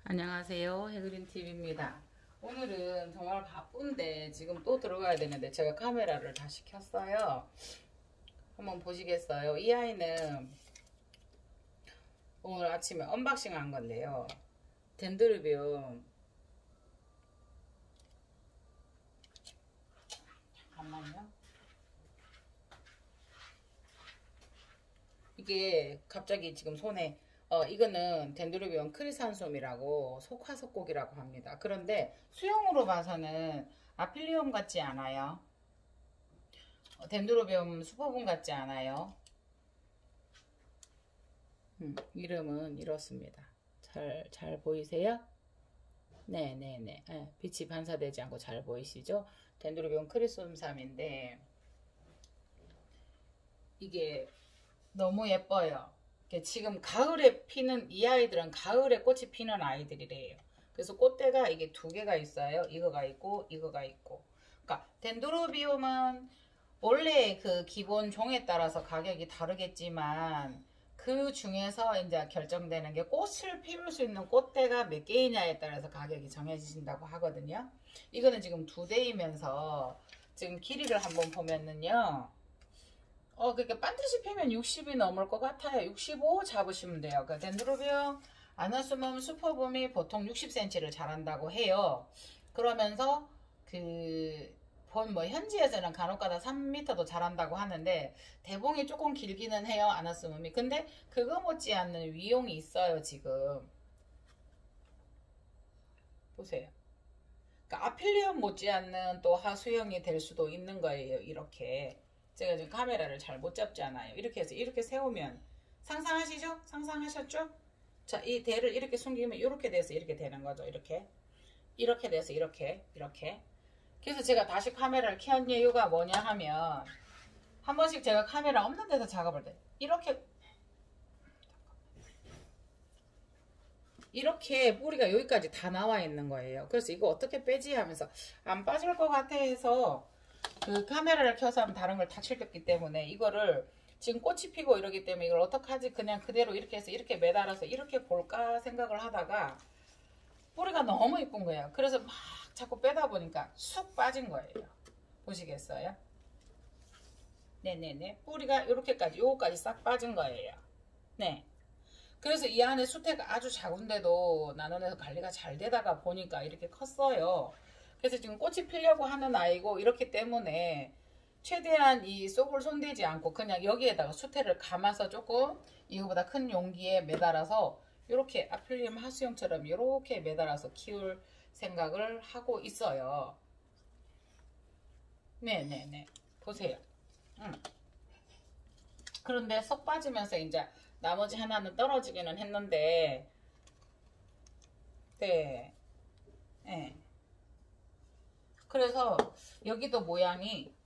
안녕하세요. 해그린TV입니다. 오늘은 정말 바쁜데 지금 또 들어가야 되는데 제가 카메라를 다시 켰어요. 한번 보시겠어요? 이 아이는 오늘 아침에 언박싱 한 건데요. 덴드로비움. 잠깐만요. 이게 갑자기 지금 손에 이거는 덴드로비움 크리산솜이라고 속화석곡이라고 합니다. 그런데 수영으로 봐서는 아필리움 같지 않아요. 덴드로비움 수포분 같지 않아요. 이름은 이렇습니다. 잘 보이세요? 네네네. 빛이 반사되지 않고 잘 보이시죠? 덴드로비움 크리솜삼인데 이게 너무 예뻐요. 지금 가을에 피는 이 아이들은 가을에 꽃이 피는 아이들이래요. 그래서 꽃대가 이게 두 개가 있어요. 이거가 있고 이거가 있고. 그러니까 덴드로비움은 원래 그 기본 종에 따라서 가격이 다르겠지만 그 중에서 이제 결정되는 게 꽃을 피울 수 있는 꽃대가 몇 개이냐에 따라서 가격이 정해진다고 하거든요. 이거는 지금 두 대이면서 지금 길이를 한번 보면은요. 그러니까 반드시 피면 60이 넘을 것 같아요. 65 잡으시면 돼요. 그러니까 덴드로비움 아나스멈 슈퍼붐이 보통 60cm를 자란다고 해요. 그러면서 현지에서는 간혹가다 3m도 자란다고 하는데 대봉이 조금 길기는 해요. 아나스멈이. 근데 그거 못지않는 위용이 있어요. 지금 보세요. 그러니까 아필리움 못지않는 또 하수형이 될 수도 있는 거예요. 이렇게. 제가 지금 카메라를 잘 못 잡잖아요. 이렇게 해서 이렇게 세우면 상상하시죠? 상상하셨죠? 자, 이 대를 이렇게 숨기면 이렇게 돼서 이렇게 되는 거죠. 이렇게 돼서 이렇게 그래서 제가 다시 카메라를 켠 이유가 뭐냐 하면 한 번씩 제가 카메라 없는 데서 작업을 때 이렇게 뿌리가 여기까지 다 나와 있는 거예요. 그래서 이거 어떻게 빼지 하면서 안 빠질 것 같아 해서 그 카메라를 켜서 하면 다른 걸 다 칠겼기 때문에 이거를 지금 꽃이 피고 이러기 때문에 이걸 어떡하지 그냥 그대로 이렇게 해서 이렇게 매달아서 이렇게 볼까 생각을 하다가 뿌리가 너무 이쁜 거예요. 그래서 막 자꾸 빼다 보니까 쑥 빠진 거예요. 보시겠어요? 네네네. 뿌리가 이렇게까지 요거까지 싹 빠진 거예요. 네. 그래서 이 안에 수태가 아주 작은데도 나눠내서 관리가 잘 되다가 보니까 이렇게 컸어요. 그래서 지금 꽃이 피려고 하는 아이고 이렇기 때문에 최대한 이 쏙을 손대지 않고 그냥 여기에다가 수태를 감아서 조금 이거보다 큰 용기에 매달아서 이렇게 아필리움 하수형처럼 이렇게 매달아서 키울 생각을 하고 있어요. 네네네. 보세요. 그런데 쏙 빠지면서 이제 나머지 하나는 떨어지기는 했는데 네. 네. 그래서 여기도 모양이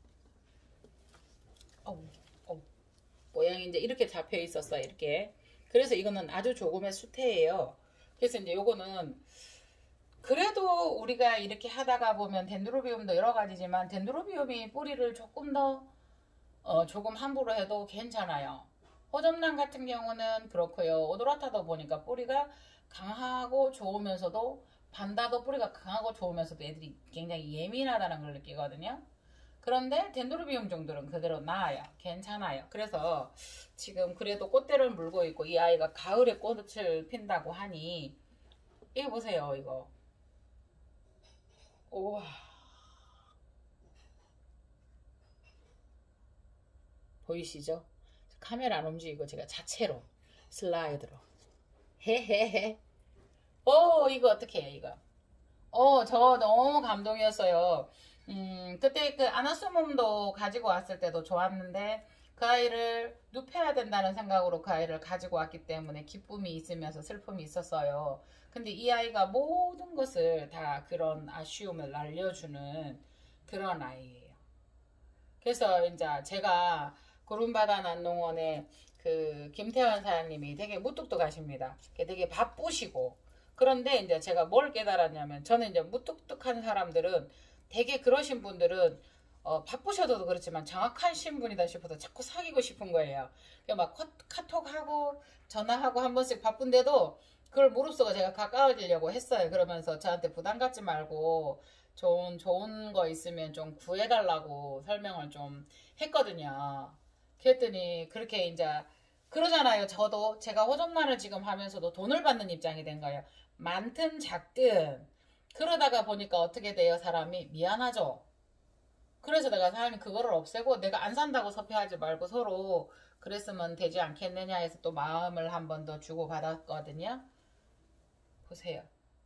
모양이 이제 이렇게 잡혀 있었어요. 이렇게. 그래서 이거는 아주 조금의 수태예요. 그래서 이제 요거는 그래도 우리가 이렇게 하다가 보면 덴드로비움도 여러 가지지만 덴드로비움이 뿌리를 조금 더 조금 함부로 해도 괜찮아요. 호접란 같은 경우는 그렇고요. 오도라타도 보니까 뿌리가 강하고 좋으면서도 반다도 뿌리가 강하고 좋으면서도 애들이 굉장히 예민하다는 걸 느끼거든요. 그런데 덴드로비움 정도는 그대로 나아요. 괜찮아요. 그래서 지금 그래도 꽃대를 물고 있고 이 아이가 가을에 꽃을 핀다고 하니 이거 보세요. 이거. 우와. 보이시죠? 카메라 안 움직이고 제가 자체로 슬라이드로 헤헤헤. 이거 어떻게 해 이거. 저 너무 감동이었어요. 그때 그 아나스몸도 가지고 왔을 때도 좋았는데 그 아이를 눕혀야 된다는 생각으로 그 아이를 가지고 왔기 때문에 기쁨이 있으면서 슬픔이 있었어요. 근데 이 아이가 모든 것을 다 그런 아쉬움을 날려주는 그런 아이예요. 그래서 이제 제가 구름바다 난농원에 그 김태환 사장님이 되게 무뚝뚝하십니다. 되게 바쁘시고 그런데 이제 제가 뭘 깨달았냐면 저는 이제 무뚝뚝한 사람들은 되게 그러신 분들은 바쁘셔도 그렇지만 정확하신 분이다 싶어서 자꾸 사귀고 싶은 거예요. 막 카톡하고 전화하고 한 번씩 바쁜데도 그걸 무릅쓰고 제가 가까워지려고 했어요. 그러면서 저한테 부담 갖지 말고 좋은 거 있으면 좀 구해달라고 설명을 좀 했거든요. 그랬더니 그렇게 이제 그러잖아요. 저도 제가 호접란을 지금 하면서도 돈을 받는 입장이 된 거예요. 많든 작든 그러다가 보니까 어떻게 돼요? 사람이 미안하죠. 그래서 내가 사람이 그거를 없애고 내가 안 산다고 섭외하지 말고 서로 그랬으면 되지 않겠느냐 해서 또 마음을 한 번 더 주고 받았거든요. 보세요.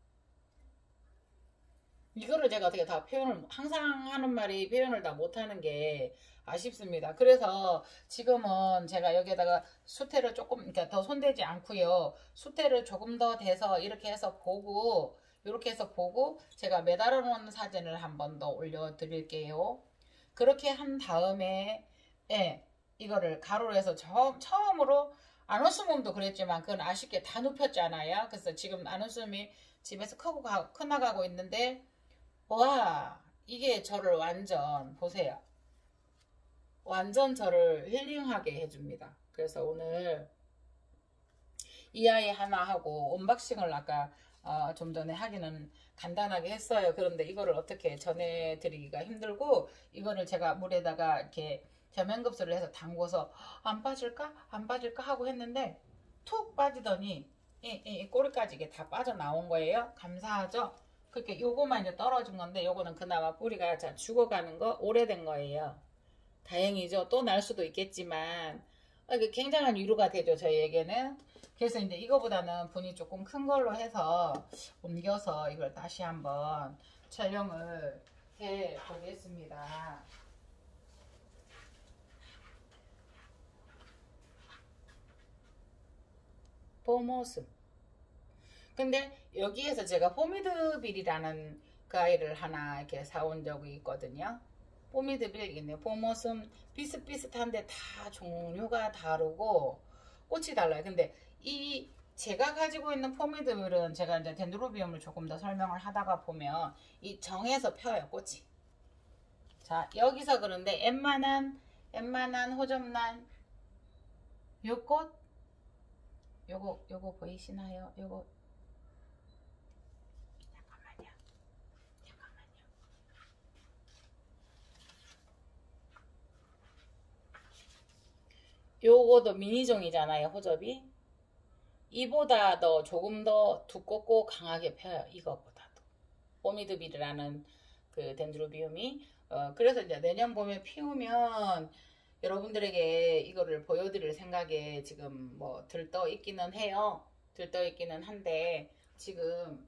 이거를 제가 어떻게 다 표현을 항상 하는 말이 표현을 다 못하는 게 아쉽습니다. 그래서 지금은 제가 여기에다가 수태를 조금 그러니까 더 손대지 않고요. 수태를 조금 더 대서 이렇게 해서 보고 이렇게 해서 보고 제가 매달아 놓은 사진을 한 번 더 올려드릴게요. 그렇게 한 다음에 예, 이거를 가로로 해서 처음으로 안웃음음도 그랬지만 그건 아쉽게 다 눕혔잖아요. 그래서 지금 안웃음이 집에서 커나가고 있는데 와 이게 저를 완전 보세요. 완전 저를 힐링하게 해줍니다. 그래서 오늘 이 아이 하나 하고 언박싱을 아까 좀 전에 하기는 간단하게 했어요. 그런데 이거를 어떻게 전해드리기가 힘들고 이거를 제가 물에다가 이렇게 저면급수를 해서 담궈서 안 빠질까? 안 빠질까? 하고 했는데 툭 빠지더니 이 꼬리까지 이게 다 빠져나온 거예요. 감사하죠? 그렇게 요거만 이제 떨어진 건데 요거는 그나마 뿌리가 자 죽어가는 거 오래된 거예요. 다행이죠. 또 날 수도 있겠지만 굉장한 위로가 되죠. 저희에게는. 그래서 이제 이거보다는 분이 조금 큰 걸로 해서 옮겨서 이걸 다시 한번 촬영을 해 보겠습니다. 봄모습. 근데 여기에서 제가 포미드빌이라는 그 아이를 하나 이렇게 사온 적이 있거든요. 포미드빌이겠네요. 봄모습 비슷비슷한데 다 종류가 다르고 꽃이 달라요. 근데 이 제가 가지고 있는 포미드빌은 제가 이제 덴드로비움을 조금 더 설명을 하다가 보면 이 정해서 펴요 꽃이. 자 여기서 그런데 웬만한 호접란 요 꽃 요거 보이시나요? 요거 요거도 미니종이잖아요. 호접이 이보다 더 조금 더 두껍고 강하게 펴요. 이거보다도 포미드빌이라는 그 덴드로비움이 그래서 이제 내년 봄에 피우면 여러분들에게 이거를 보여드릴 생각에 지금 뭐 들떠 있기는 해요. 들떠 있기는 한데 지금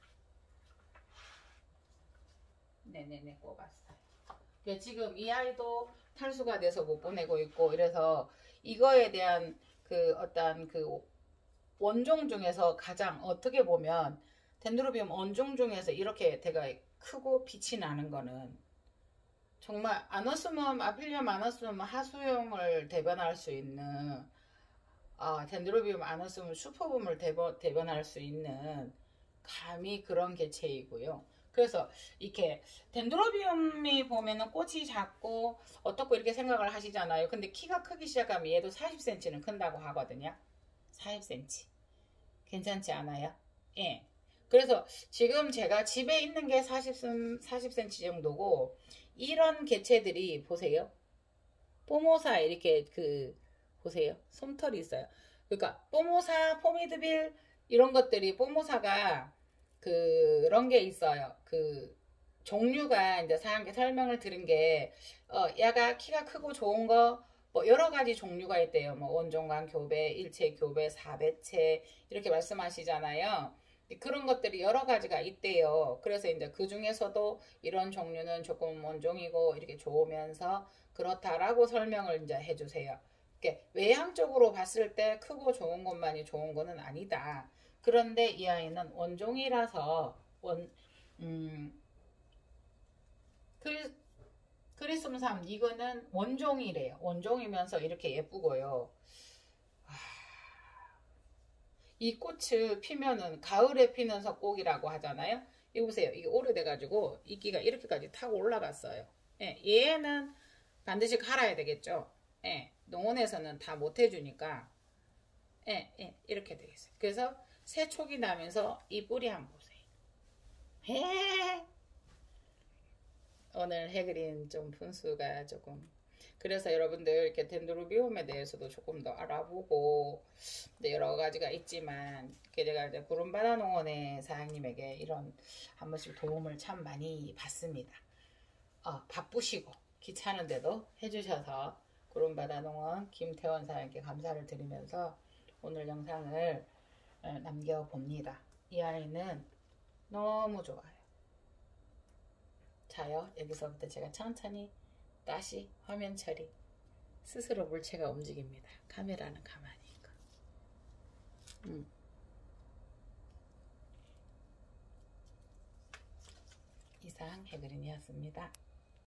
네네네 꼽았어요. 지금 이 아이도 탈수가 돼서 못 보내고 있고 이래서 이거에 대한 그 어떤 그 원종 중에서 가장 어떻게 보면 덴드로비움 원종 중에서 이렇게 되게 크고 빛이 나는 거는 정말 아너스멈 아필리엄 아너스멈 하수용을 대변할 수 있는 덴드로비움 아너스멈 슈퍼붐을 대변할 수 있는 감히 그런 개체이고요. 그래서 이렇게 덴드로비움이 보면은 꽃이 작고 어떻고 이렇게 생각을 하시잖아요. 근데 키가 크기 시작하면 얘도 40cm는 큰다고 하거든요. 40cm. 괜찮지 않아요? 예. 그래서 지금 제가 집에 있는 게 40cm 정도고 이런 개체들이 보세요. 포모사 이렇게 보세요. 솜털이 있어요. 그러니까 포모사, 포미드빌 이런 것들이 포모사가 그런 게 있어요. 종류가 이제 설명을 들은 게 얘가 키가 크고 좋은 거 뭐 여러 가지 종류가 있대요. 뭐 원종관 교배, 일체 교배, 사배체 이렇게 말씀하시잖아요. 그런 것들이 여러 가지가 있대요. 그래서 이제 그 중에서도 이런 종류는 조금 원종이고 이렇게 좋으면서 그렇다라고 설명을 이제 해주세요. 외향적으로 봤을 때 크고 좋은 것만이 좋은 거는 아니다. 그런데 이 아이는 원종이라서 크리스마삼 이거는 원종이래요. 원종이면서 이렇게 예쁘고요. 이 꽃을 피면은 가을에 피는 석곡이라고 하잖아요. 이거 보세요. 이게 오래돼가지고 이끼가 이렇게까지 타고 올라갔어요. 예, 얘는 반드시 갈아야 되겠죠. 예, 농원에서는 다 못해주니까 이렇게 되겠어요. 그래서 세촉이 나면서 이 뿌리 한번 보세요. 해. 오늘 해그린 좀 분수가 조금, 그래서 여러분들 이렇게 덴드로비움에 대해서도 조금 더 알아보고 여러 가지가 있지만 제가 이제 구름바다 농원의 사장님에게 이런 한 번씩 도움을 참 많이 받습니다. 바쁘시고 귀찮은데도 해주셔서 구름바다 농원 김태원 사장님께 감사를 드리면서 오늘 영상을 남겨봅니다. 이 아이는 너무 좋아요. 자요. 여기서부터 제가 천천히 다시 화면 처리. 스스로 물체가 움직입니다. 카메라는 가만히 있고. 이상 해그린이었습니다.